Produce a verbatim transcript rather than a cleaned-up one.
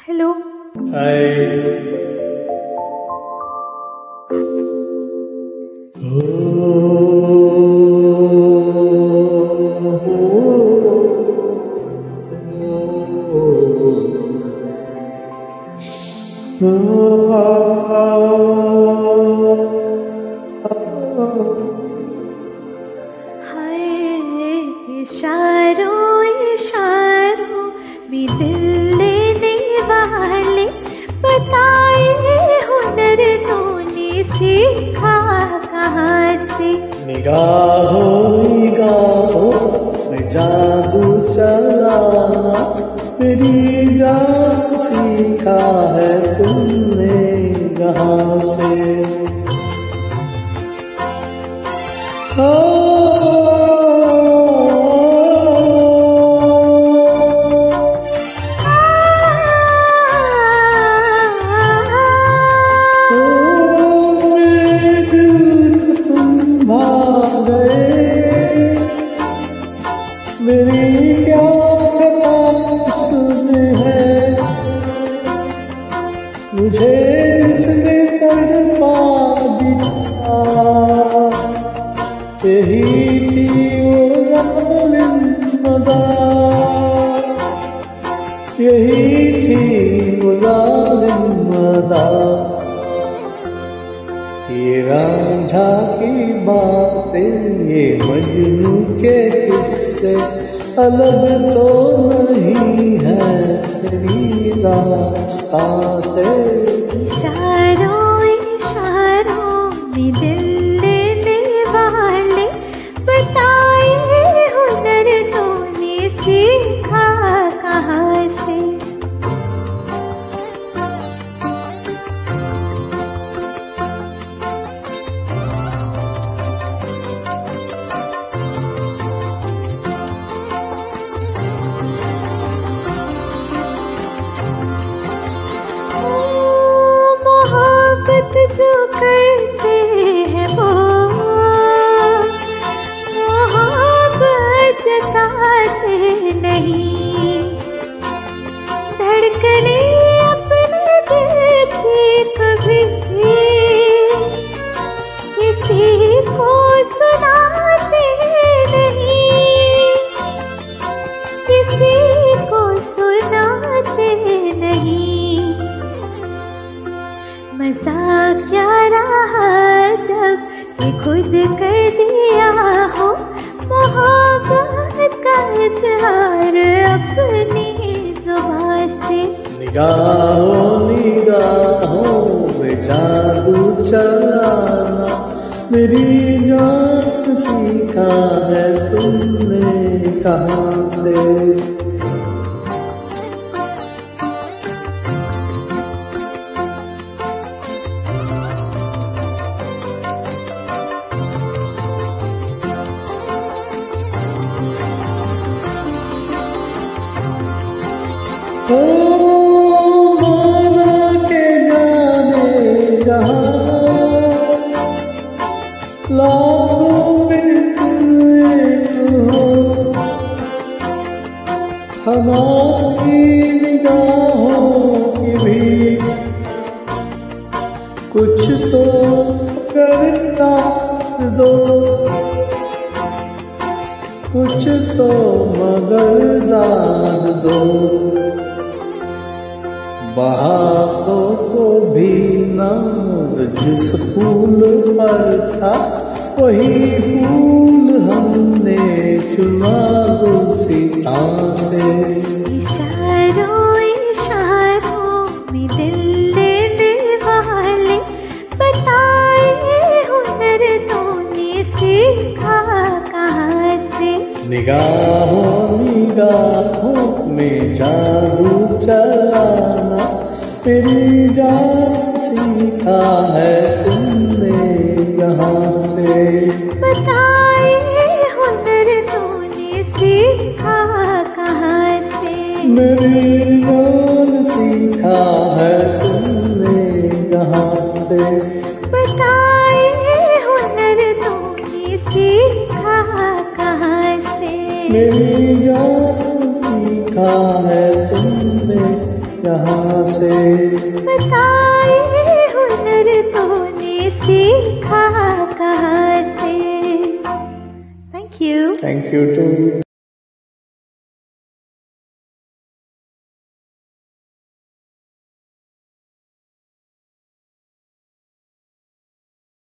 Hello. हाय। हाय इशारों इशारों में दिल लेने वाले बताए हुनर तूने सीखा कहाँ से। निगाहों निगाहों में जादू चलाना मेरी जान सीखा है तुमने कहाँ से। मेरी क्या खता इसमें है, मुझे इसने तड़पा दिया। यही थी वो जालिम अदा, यही थी वो जालिम अदा। ये रांझा की बातें ये मजनू के किस्से अलग तो नहीं है तेरी दास्तां से। इशारों इशारों में दिल लेने वाले बताए हुनर तूने सीखा कहाँ से। जो करते हैं वो मोहब्बत जताते नहीं, धड़कने अपने दिल की कभी किसी को सुनाते नहीं, किसी को सुनाते नहीं। मजा क्या रहा जब ये खुद कर दिया हो मोहब्बत का इज़हार अपनी ज़ुबान से। निगाहों निगाहों में जादू चलाना मेरी जान सीखा है तुमने कहाँ से। ओ माना के जाने जहाँ लाखों में तुम एक हो, हमारी निगाहों की भी कुछ तो करना दो, कुछ तो मगर दाद दो। बहारों को भी नाज जिस फूल पर था वही फूल हमने चुना गुलसिता से। इशारों इशारों में दिल लेने वाले बताए हुनर तूने सीखा कहाँ से। निगाहों निगाहों में जादू चलाना मेरी जान सीखा है तुमने यहाँ से। बताए हुनर तूने सीखा कहाँ से। मेरी जान सीखा है तुमने यहाँ से। बताए हुनर तूने सीखा कहाँ से। मेरी जान सीखा है तुमने यहाँ से। बताए हुनर तूने सीखा कहाँ से। Thank you. Thank you to.